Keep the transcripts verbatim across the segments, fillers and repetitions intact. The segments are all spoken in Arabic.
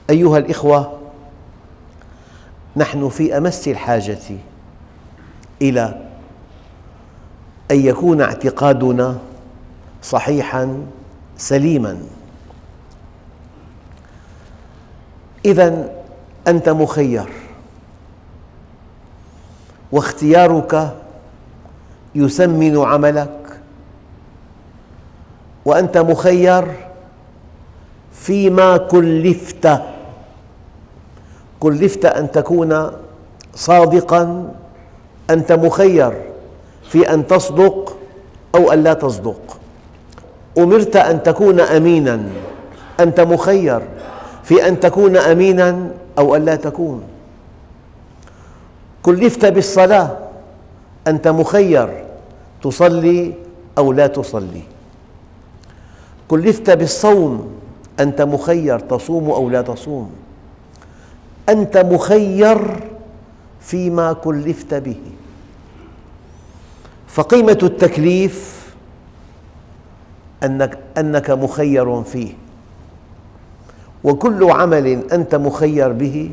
أيها الإخوة، نحن في أمس الحاجة إلى أن يكون اعتقادنا صحيحاً سليماً. إذن أنت مخير، واختيارك يثمن عملك، وأنت مخير فيما كلفت كلفت أن تكون صادقاً. أنت مخير في أن تصدق أو أن لا تصدق. أمرت أن تكون أميناً، أنت مخير في أن تكون أميناً أو أن لا تكون. كلفت بالصلاة، أنت مخير تصلي أو لا تصلي. كلفت بالصوم، أنت مخير تصوم أو لا تصوم. أنت مخير فيما كلفت به. فقيمة التكليف أنك, أنك مخير فيه، وكل عمل أنت مخير به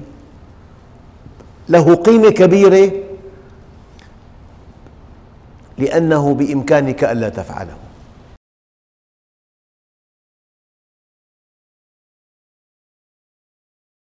له قيمة كبيرة، لأنه بإمكانك ألا تفعله.